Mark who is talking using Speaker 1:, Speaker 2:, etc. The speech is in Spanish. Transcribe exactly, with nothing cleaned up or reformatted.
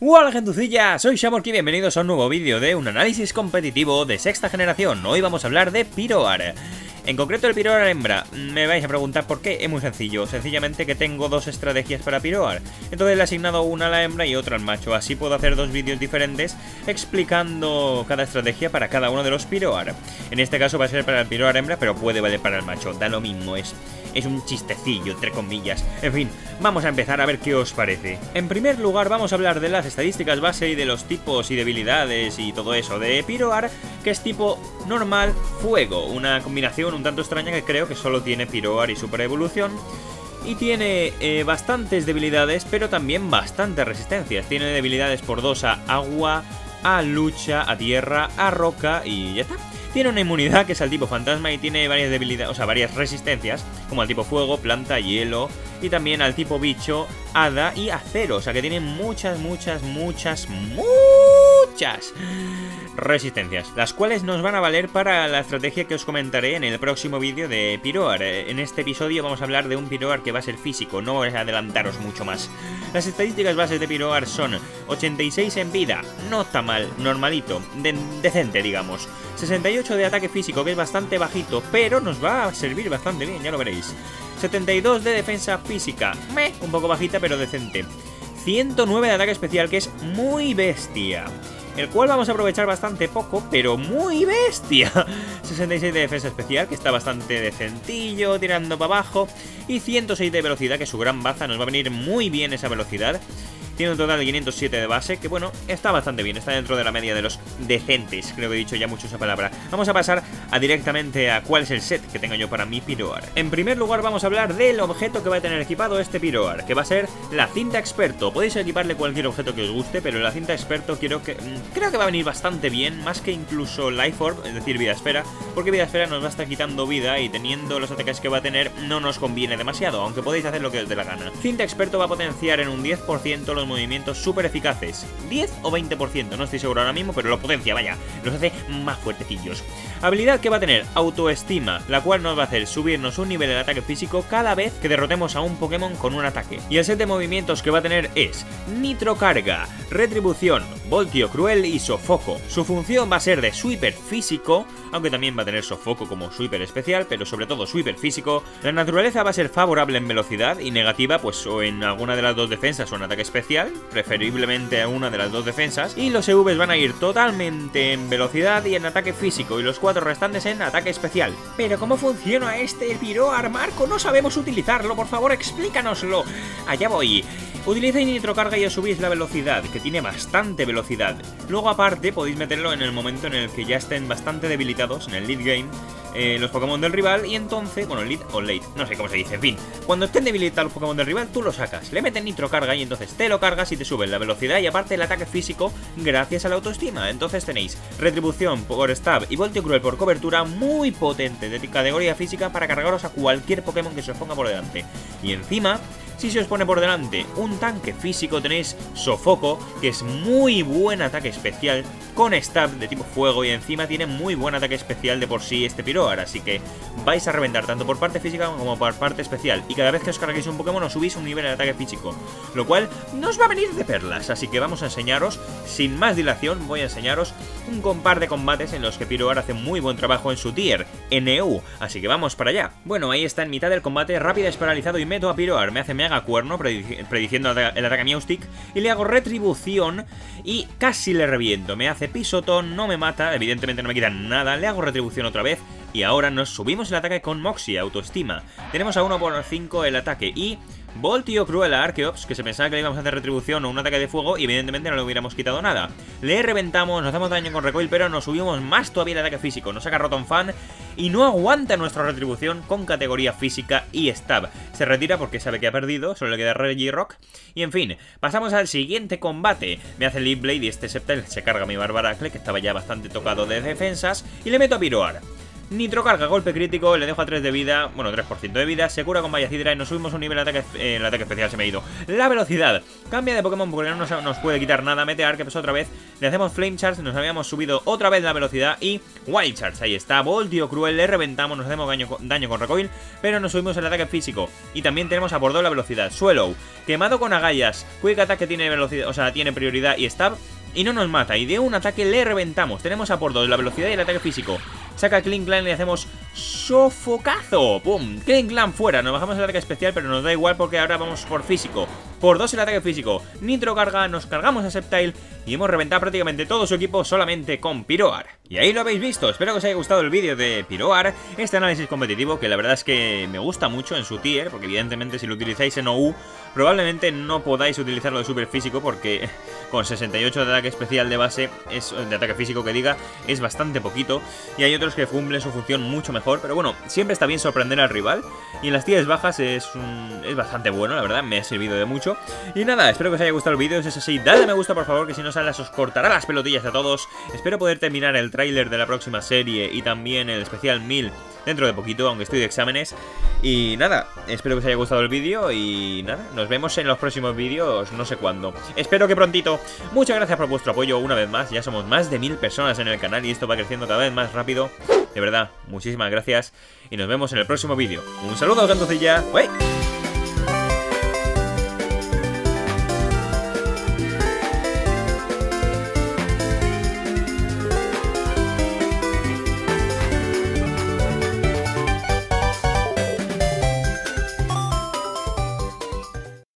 Speaker 1: Hola gentucilla, soy Shamork y bienvenidos a un nuevo vídeo de un análisis competitivo de sexta generación. Hoy vamos a hablar de Pyroar. En concreto el Pyroar hembra. Me vais a preguntar por qué. Es muy sencillo, sencillamente que tengo dos estrategias para Pyroar. Entonces le he asignado una a la hembra y otra al macho. Así puedo hacer dos vídeos diferentes explicando cada estrategia para cada uno de los Pyroar. En este caso va a ser para el Pyroar hembra, pero puede valer para el macho. Da lo mismo, es... Es un chistecillo, entre comillas. En fin, vamos a empezar a ver qué os parece. En primer lugar, vamos a hablar de las estadísticas base y de los tipos y debilidades y todo eso de Pyroar, que es tipo normal fuego. Una combinación un tanto extraña que creo que solo tiene Pyroar y Super Evolución. Y tiene eh, bastantes debilidades, pero también bastantes resistencias. Tiene debilidades por dos a agua, a lucha, a tierra, a roca y ya está. Tiene una inmunidad que es al tipo fantasma y tiene varias debilidades, o sea, varias resistencias, como al tipo fuego, planta, hielo, y también al tipo bicho, hada y acero. O sea que tiene muchas, muchas, muchas, muchas resistencias, las cuales nos van a valer para la estrategia que os comentaré en el próximo vídeo de Pyroar. En este episodio vamos a hablar de un Pyroar que va a ser físico, no voy a adelantaros mucho más. Las estadísticas bases de Pyroar son ochenta y seis en vida, no está mal, normalito, de decente digamos. sesenta y ocho de ataque físico, que es bastante bajito, pero nos va a servir bastante bien, ya lo veréis. setenta y dos de defensa física, meh, un poco bajita pero decente. ciento nueve de ataque especial, que es muy bestia, el cual vamos a aprovechar bastante poco, pero muy bestia. sesenta y seis de defensa especial, que está bastante decentillo, tirando para abajo. Y ciento seis de velocidad, que su gran baza nos va a venir muy bien esa velocidad. Tiene un total de quinientos siete de base, que bueno, está bastante bien, está dentro de la media de los decentes. Creo que he dicho ya mucho esa palabra. Vamos a pasar a directamente a cuál es el set que tengo yo para mi Pyroar. En primer lugar vamos a hablar del objeto que va a tener equipado este Pyroar, que va a ser la cinta experto. Podéis equiparle cualquier objeto que os guste, pero la cinta experto quiero que... creo que va a venir bastante bien, más que incluso Life Orb, es decir, vida esfera, porque vida esfera nos va a estar quitando vida y teniendo los ataques que va a tener no nos conviene demasiado, aunque podéis hacer lo que os dé la gana. Cinta experto va a potenciar en un diez por ciento los movimientos súper eficaces, diez o veinte por ciento, no estoy seguro ahora mismo, pero lo potencia, vaya, los hace más fuertecillos. Habilidad que va a tener autoestima, la cual nos va a hacer subirnos un nivel de ataque físico cada vez que derrotemos a un Pokémon con un ataque. Y el set de movimientos que va a tener es Nitrocarga, Retribución, Voltio Cruel y Sofoco. Su función va a ser de sweeper físico, aunque también va a tener Sofoco como sweeper especial, pero sobre todo sweeper físico. La naturaleza va a ser favorable en velocidad y negativa pues o en alguna de las dos defensas o en ataque especial, preferiblemente a una de las dos defensas. Y los E Vs van a ir totalmente en velocidad y en ataque físico, y los cuatro restantes en ataque especial. Pero ¿cómo funciona este Pyroar, Marco? No sabemos utilizarlo, por favor explícanoslo. Allá voy. Utilicéis nitrocarga y os subís la velocidad, que tiene bastante velocidad. Luego aparte podéis meterlo en el momento en el que ya estén bastante debilitados, en el lead game, eh, los Pokémon del rival, y entonces, bueno, lead o late, no sé cómo se dice, en fin. Cuando estén debilitados los Pokémon del rival, tú lo sacas, le metes nitrocarga y entonces te lo cargas y te subes la velocidad y aparte el ataque físico gracias a la autoestima. Entonces tenéis retribución por stab y voltio cruel por cobertura muy potente de categoría física para cargaros a cualquier Pokémon que se os ponga por delante. Y encima, si se os pone por delante un tanque físico, tenéis Sofoco, que es muy buen ataque especial con stab de tipo fuego, y encima tiene muy buen ataque especial de por sí este Pyroar, así que vais a reventar tanto por parte física como por parte especial, y cada vez que os carguéis un Pokémon os subís un nivel de ataque físico, lo cual nos va a venir de perlas. Así que vamos a enseñaros, sin más dilación, voy a enseñaros un par de combates en los que Pyroar hace muy buen trabajo en su tier, N U, así que vamos para allá. Bueno, ahí está en mitad del combate, rápida es paralizado y meto a Pyroar, me hace mega cuerno prediciendo el ataque Miaustic y le hago retribución y casi le reviento, me hace pisotón, no me mata, evidentemente no me quita nada, le hago retribución otra vez y ahora nos subimos el ataque con Moxie, autoestima. Tenemos a uno por cinco el ataque y Voltio Cruel a Archeops, que se pensaba que le íbamos a hacer retribución o un ataque de fuego y evidentemente no le hubiéramos quitado nada. Le reventamos, nos hacemos daño con recoil, pero nos subimos más todavía el ataque físico. Nos saca Rotom Fan y no aguanta nuestra retribución con categoría física y stab. Se retira porque sabe que ha perdido, solo le queda Regirock. Y en fin, pasamos al siguiente combate. Me hace Leaf Blade y este Sceptile se carga mi Barbaracle, que estaba ya bastante tocado de defensas, y le meto a Pyroar. Nitrocarga, golpe crítico, le dejo a tres de vida, bueno, tres por ciento de vida, se cura con Valla Cidra y nos subimos un nivel de ataque, eh, el ataque especial se me ha ido. La velocidad, cambia de Pokémon porque no nos, nos puede quitar nada, mete Arceus otra vez, le hacemos Flame Charge, nos habíamos subido otra vez la velocidad y Wild Charge, ahí está, Voltio Cruel, le reventamos, nos hacemos daño, daño con Recoil, pero nos subimos el ataque físico y también tenemos a por dos la velocidad. Swallow, quemado con agallas, Quick Attack que tiene velocidad, o sea, tiene prioridad y Stab. Y no nos mata, y de un ataque le reventamos. Tenemos a por dos la velocidad y el ataque físico. Saca Clean Clan y le hacemos sofocazo. ¡Pum! Clean Clan fuera, nos bajamos el ataque especial, pero nos da igual porque ahora vamos por físico. Por dos el ataque físico. Nitro carga, nos cargamos a Sceptile y hemos reventado prácticamente todo su equipo solamente con Pyroar. Y ahí lo habéis visto, espero que os haya gustado el vídeo de Pyroar, este análisis competitivo que la verdad es que me gusta mucho en su tier, porque evidentemente si lo utilizáis en O U probablemente no podáis utilizarlo de super físico porque con sesenta y ocho de ataque especial de base, es, de ataque físico que diga, es bastante poquito. Y hay otros que cumplen su función mucho mejor, pero bueno, siempre está bien sorprender al rival. Y en las tiers bajas es, un, es bastante bueno, la verdad, me ha servido de mucho. Y nada, espero que os haya gustado el vídeo, si es así, dadle me gusta por favor, que si no sales os cortará las pelotillas a todos. Espero poder terminar el tráiler de la próxima serie y también el especial mil dentro de poquito, aunque estoy de exámenes. Y nada, espero que os haya gustado el vídeo y nada, nos vemos en los próximos vídeos, no sé cuándo. Espero que prontito. Muchas gracias por vuestro apoyo una vez más, ya somos más de mil personas en el canal y esto va creciendo cada vez más rápido. De verdad, muchísimas gracias y nos vemos en el próximo vídeo. Un saludo, Cantucilla. ¡Wey!